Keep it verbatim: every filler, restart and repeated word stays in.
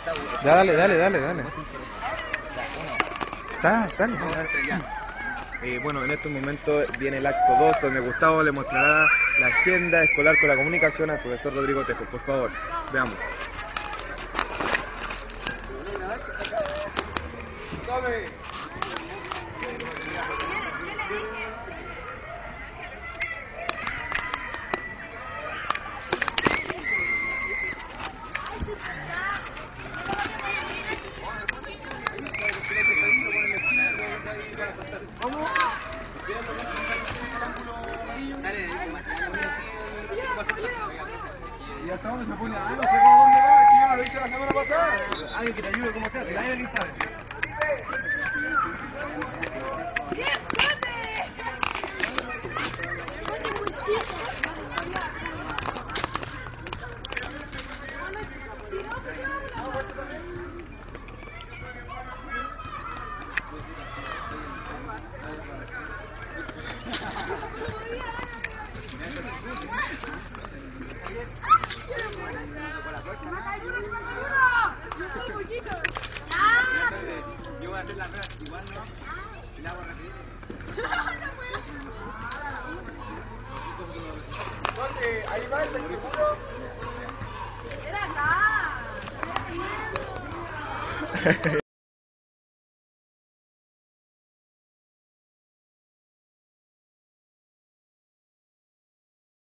Dale, dale, dale, dale. Está, dale. Eh, bueno, en estos momentos viene el acto dos, donde Gustavo le mostrará la agenda escolar con la comunicación al profesor Rodrigo Tejo. Por favor, veamos. ¿Y hasta dónde se pone? Ah, no sé cómo dónde va, que yo no lo hice la semana pasada. Alguien que te ayude cómo se hace, nadie ni sabe. Yo voy a hacer la rueda, igual no, el agua rapidito. ¿Dónde? Ahí va el seguro. Era acá.